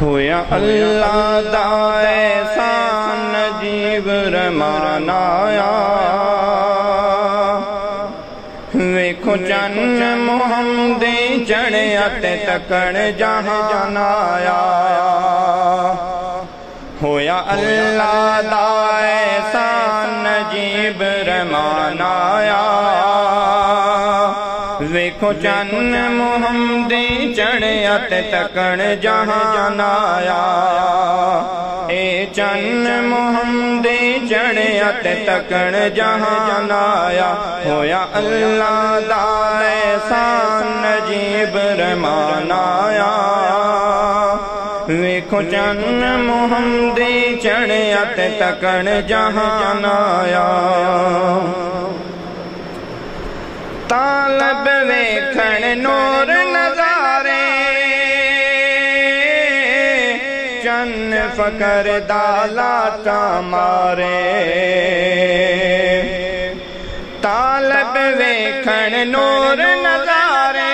होया अल्लाह दा एहसान नजीब रहमान आया। वेखो चन्न मोहम्मद चढ़िया ते तकड़ जहान आया। होया अल्लाह दा एहसान नजीब रहमान आया। वेखो चन्न मोहम्मद चढ़िया ते तकड़ जहान आया। ए चन्न मोहम्मद चढ़िया ते तकड़ जहान आया। होया अल्लाह दा एहसान नजीब रहमान आया। वेखो चन्न मोहम्मद चढ़िया ते तकड़ जहान आया। तालब वेखण नूर नजारे चन्न फकर दालाटा मारे। तालब वेखण नूर नजारे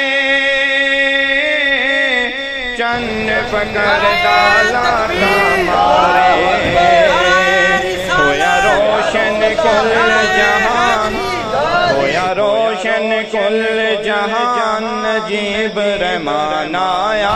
चन्न फकर दालाटा मारे। होया रोशन कुल जहान, होया रोशन कुल जहान नजीब रहमान आया।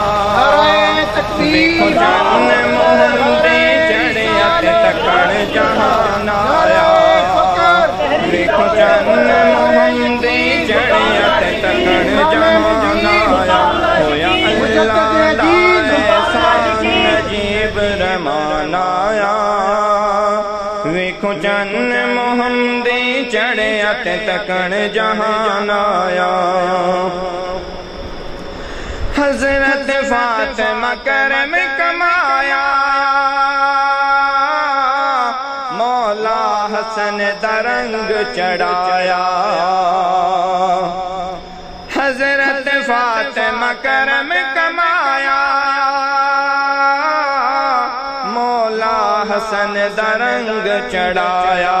देखो चन्न मोहम्मद चढ़िया ते तकड़ जहान आया। देखो चन्न मोहम्मद चढ़िया ते तकड़ जहान आया। होया अल्लाह दा एहसान नजीब रहमान आया। वेखो चन्न मोहम्मद चढ़िया ते तकड़ जहान आया। हजरत फातिमा करम कमाया। मौला हसन दरंग चढ़ाया। हजरत फातिमा करम कमाया। मौला हसन दरंग चढ़ाया।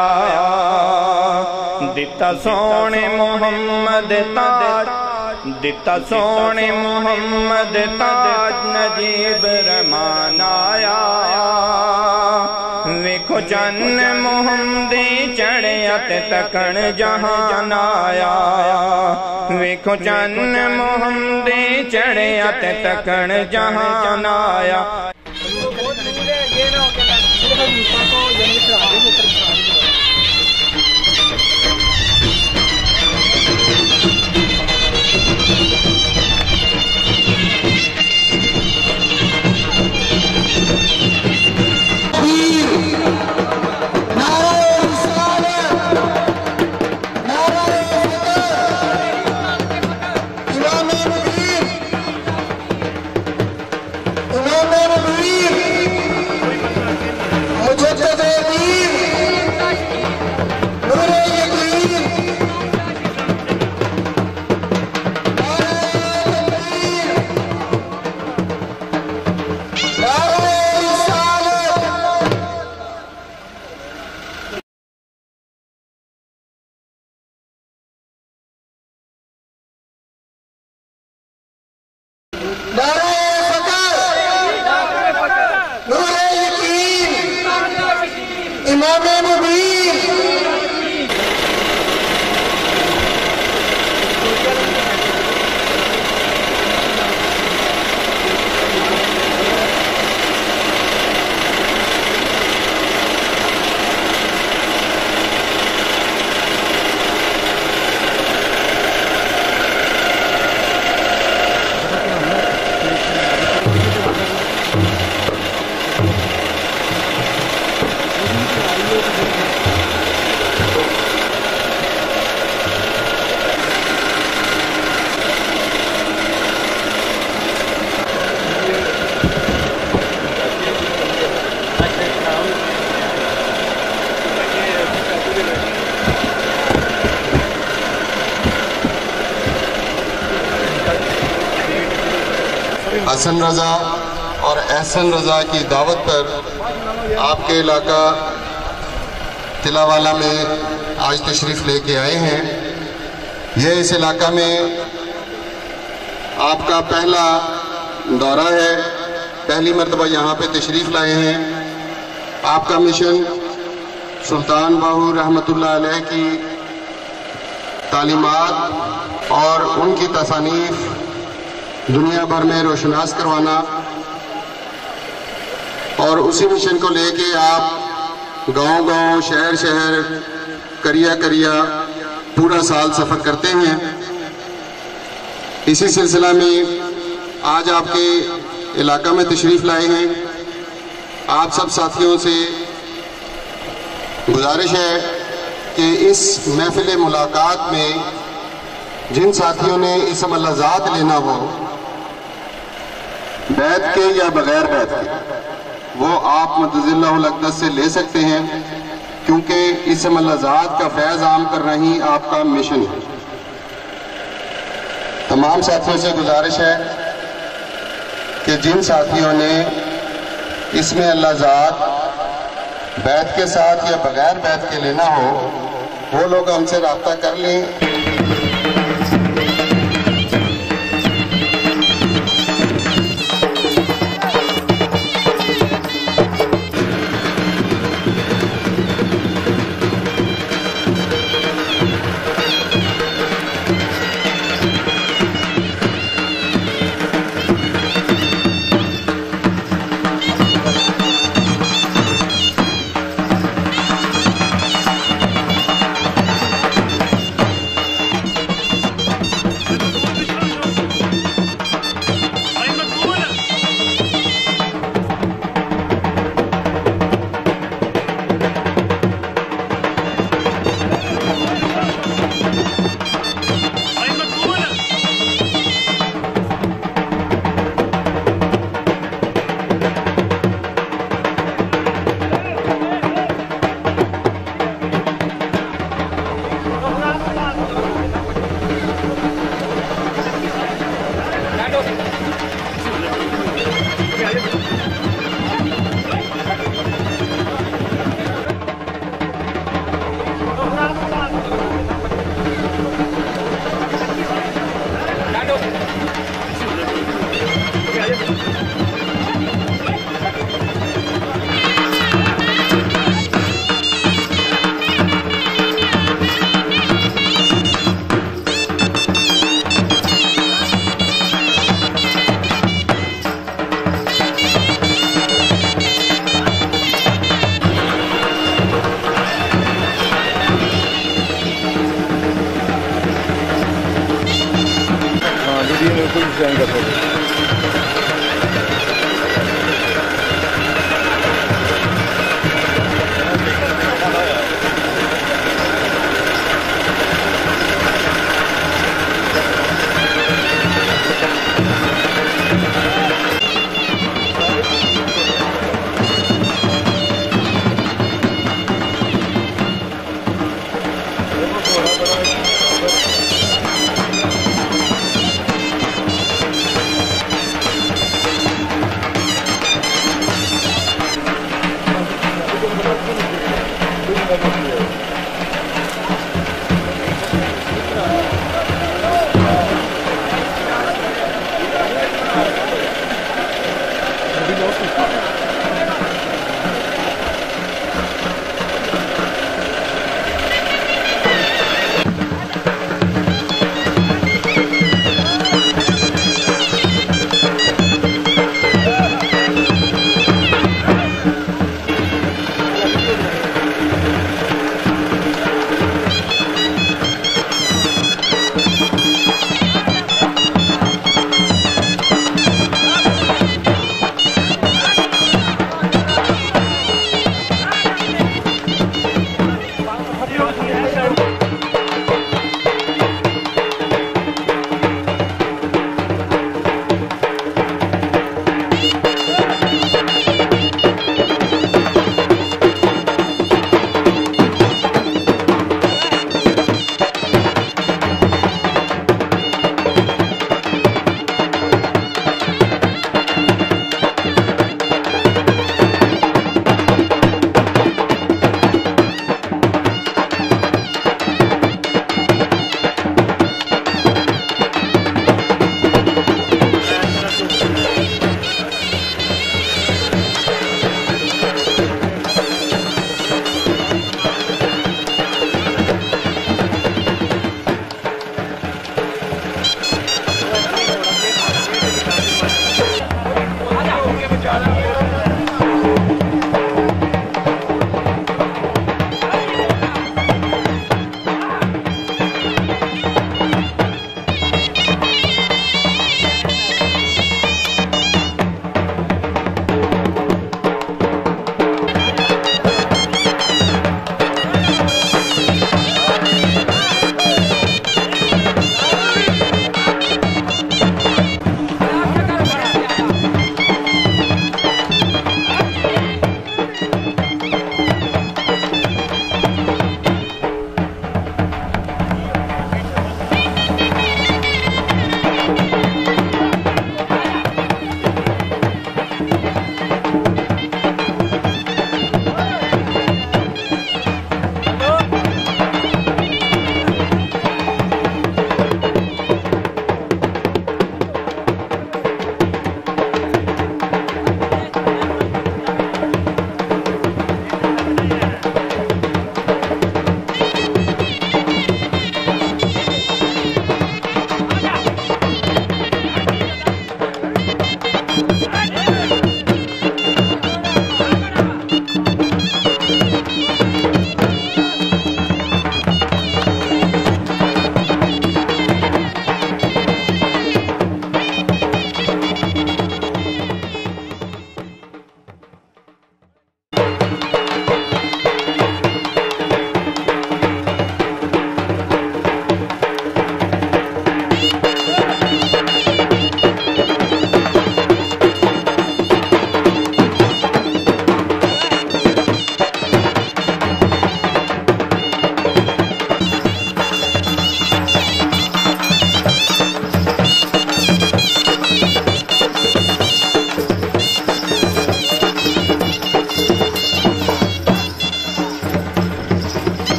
दिता सोने मोहम्मद ताज, दिता सोने मोहम्मद ताज नजीब रहमान आया। वेखो चन्न मोहम्मद चढ़िया ते तकड़ जहान आया। वेखो चन्न मोहम्मद चढ़िया ते तकड़ जहान आया। हसन रज़ा और एहसन रज़ा की दावत पर आपके इलाका तिलावाला में आज तशरीफ़ लेके आए हैं। यह इस इलाका में आपका पहला दौरा है पहली मरतबा यहाँ पे तशरीफ़ लाए हैं। आपका मिशन सुल्तान बाहू रहमतुल्लाह अलैह की तालीमात और उनकी तसानीफ दुनिया भर में रोशनास करवाना, और उसी मिशन को लेके आप गांव-गांव, शहर-शहर, करिया-करिया पूरा साल सफ़र करते हैं। इसी सिलसिला में आज आपके इलाका में तशरीफ़ लाए हैं। आप सब साथियों से गुजारिश है कि इस महफिल मुलाकात में जिन साथियों ने इसम अल्लाज़ात लेना हो, बैत के या बगैर बैत के, वो आप मद्जिल्लाह अक़दस से ले सकते हैं, क्योंकि इसम अल्लाज़ात का फैज़ आम करना ही आपका मिशन है। तमाम साथियों से गुजारिश है कि जिन साथियों ने इसमें अल्लाज़ात बैत के साथ या बगैर बैत के लेना हो, वो लोग हमसे रब्ता कर लें।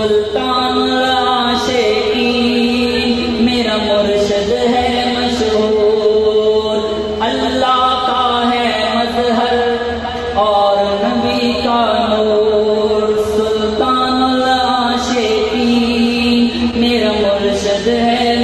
सुल्तान आशिकीन मेरा मुर्शिद है मशहूर, अल्लाह का है मजहर और नबी का नूर। सुल्तान आशिकीन मेरा मुर्शिद है